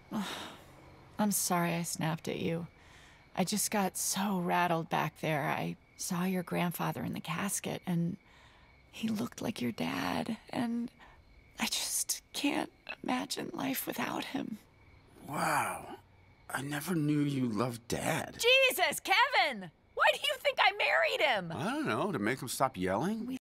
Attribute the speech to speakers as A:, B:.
A: I'm sorry I snapped at you. I just got so rattled back there. I saw your grandfather in the casket, and he looked like your dad, and I just can't imagine life without him.
B: Wow. I never knew you loved Dad.
A: Jesus, Kevin! Why do you think I married him?
B: I don't know, to make him stop yelling?